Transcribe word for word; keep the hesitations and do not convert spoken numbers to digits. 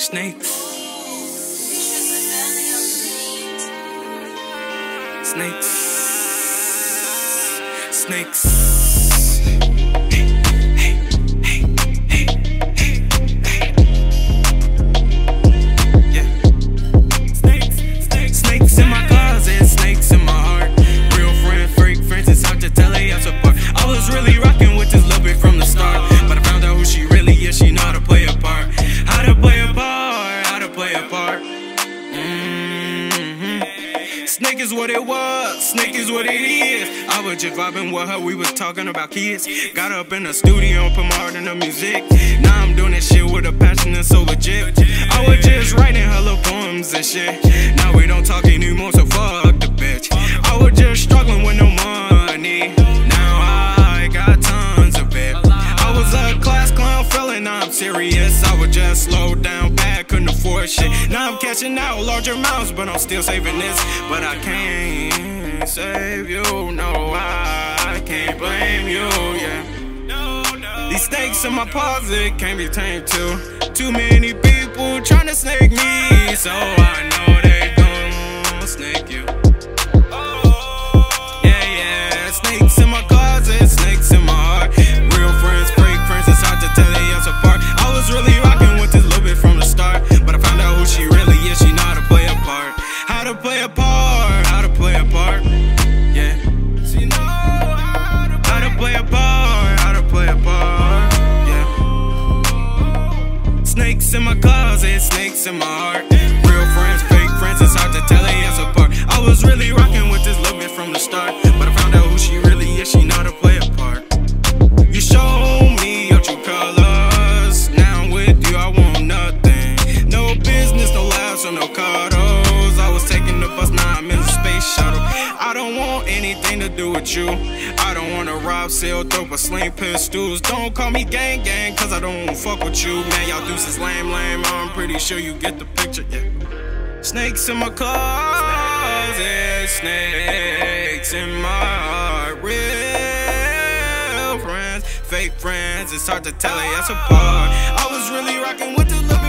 Snakes. Snakes. Snakes. Hey, hey, hey, hey, hey, hey. Yeah. Snakes, snakes, snakes in my closet, snakes in my heart. Real friend, fake friends, it's hard to tell us apart. I was really rocking with this little bit from the start, but I found out who she really is. She know how to play a part, how to play a part, how to play a part. Snake is what it was, snake is what it is. I was just vibing with her, we was talking about kids. Got up in the studio, put my heart in the music. Now I'm doing this shit with a passion and so legit. I was just writing her little poems and shit. Now we don't talk anymore, so fuck the bitch. I was just struggling with no money. Now I got tons of it. I was a class clown, feeling now I'm serious. I was just slow down bad, couldn't afford shit. Now I'm catching out larger amounts, but I'm still saving this. But I can't save you, no, I can't blame you, yeah. These snakes in my closet can't be tamed too. Too many people trying to snake me, so I know they gon' snake you. Yeah, yeah, snakes in my closet, snakes in my heart. Real friends, fake friends, it's hard to tell us apart. I was really rocking with this little bit from the start, but I found out who she really is. She know how to play a part, how to play a part, how to play a part. Yeah, she know how to play, how to play a part, how to play a part. Yeah, snakes in my closet, snakes in my heart. Real friends, fake friends, it's hard to tell us apart. I was really rocking with this little bit from the start, but I found out who she really is. She know how to play a part. You show me your true colors. Now I'm with you, I want nothing. No business, no laughs, or no cuddles. I was taking the bus, now I'm in the space shuttle. I don't want anything to do with you. I don't wanna rob, sell dope, or sling pistols. Don't call me gang gang, cause I don't fuck with you. Man, y'all deuces lame, lame. I'm pretty sure you get the picture, yeah. Snakes in my closet, snakes in my heart. Real friends, fake friends, it's hard to tell us apart. I was really rocking with the little